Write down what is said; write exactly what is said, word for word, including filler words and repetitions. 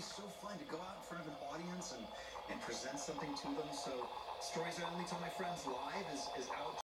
so fun to go out in front of an audience and, and present something to them. So Stories I Only Tell My Friends Live is, is out